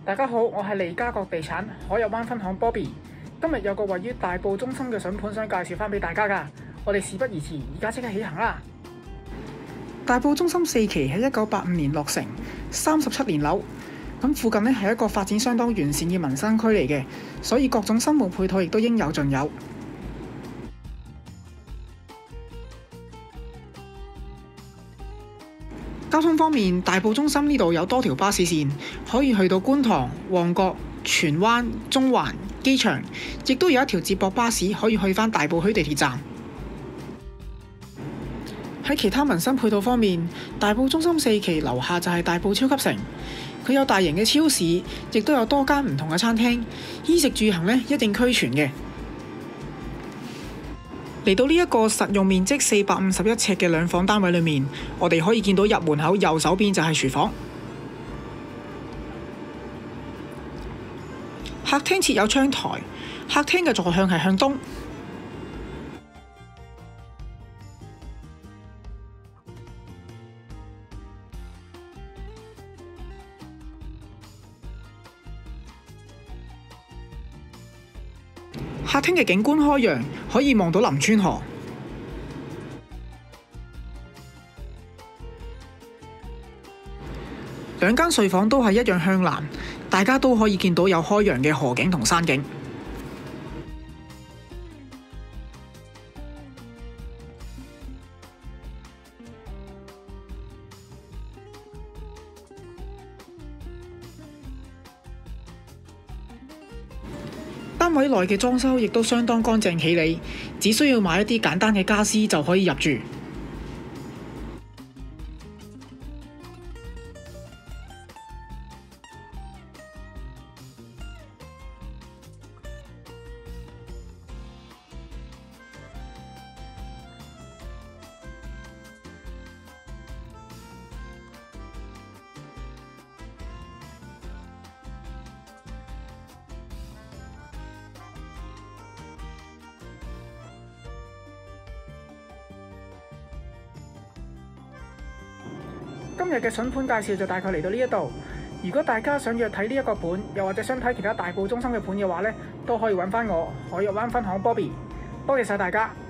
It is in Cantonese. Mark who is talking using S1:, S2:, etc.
S1: 大家好，我係利嘉閣地產海逸灣分行 Bobby。今日有個位於大埔中心嘅筍盤想介紹翻俾大家㗎。我哋事不宜遲，而家即刻起行啦！大埔中心4期喺1985年落成，37年樓。咁附近呢係一個發展相當完善嘅民生區嚟嘅，所以各種生活配套亦都應有盡有。交通方面，大埔中心呢度有多條巴士線，可以去到觀塘、旺角、荃灣、中環、機場，亦都有一條接駁巴士可以去返大埔墟地鐵站。喺其他民生配套方面，大埔中心4期樓下就係大埔超級城，佢有大型嘅超市，亦都有多間唔同嘅餐廳，衣食住行呢一定俱全嘅。嚟到呢一個實用面積451尺嘅兩房單位裏面，我哋可以見到入門口右手邊就係廚房，客廳設有窗台，客廳嘅坐向係向東。客廳嘅景觀開揚，可以望到林村河。兩間睡房都係一樣向南，大家都可以見到有開揚嘅河景同山景。單位內嘅裝修亦都相當乾淨企理，只需要買一啲簡單嘅家私就可以入住。今日嘅筍盤介紹就大概嚟到呢一度。如果大家想約睇呢一個盤，又或者想睇其他大埔中心嘅盤嘅話呢，都可以揾返我海逸灣分行 Bobby。多謝晒大家。